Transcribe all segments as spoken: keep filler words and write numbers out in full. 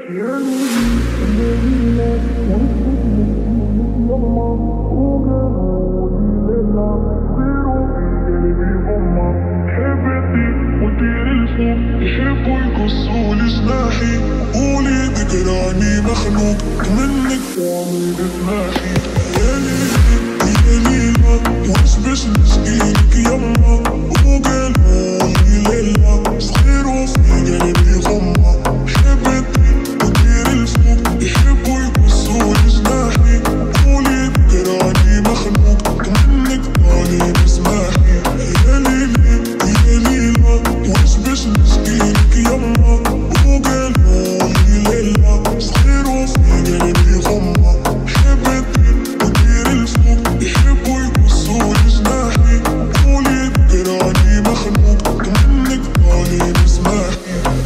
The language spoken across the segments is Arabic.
يحبوا يقصوا جناحي قولي ذكراني مخنوق منك وعمري بتناحي. يا ليلي يا ليلى واش باش نشكيلك يما وقالولي ليلى صغير وفي قلبي غمة حبتني ودير الفوق يحبوا يقصوا جناحي قولي ذكراني مخنوق منك طالي بسماحي. يا ليلي يا ليلى واش باش نشكيلك يما وقالولي ليلى صغير وفي قلبي غمة حبتني ودير الفوق يحبوا يقصوا جناحي قولي ذكراني مخنوق منك طالي بسماحي.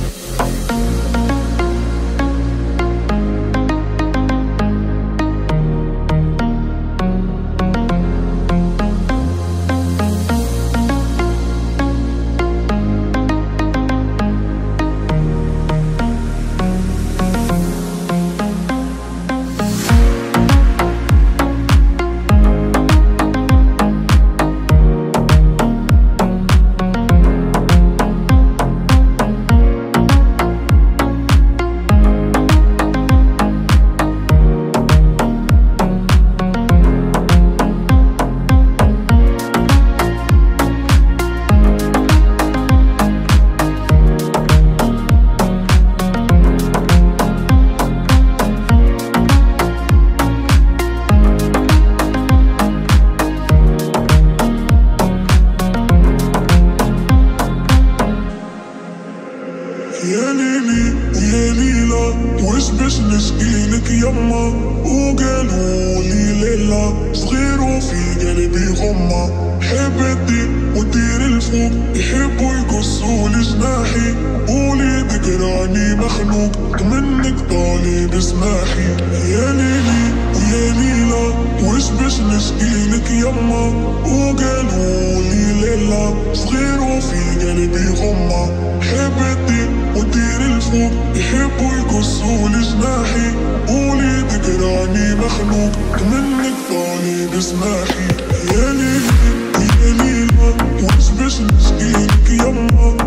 يا ليلي يا ليلى واش باش نشكيلك يما وقالولي ليلى صغير وفي قلبي غمة حبتني ودير الفوق يحبوا يقصوا جناحي قولي ذكراني مخنوق منك طالي بسماحي. يا ليلي يا ليلى واش باش نشكيلك يما وقالولي ليلى صغير وفي قلبي غمة حبتني ودير الفوق يحبوا يقصوا جناحي قولي ذكراني مخنوق منك طالي بسماحي. يا ليلي يا ليلى واش باش نشكيلك يما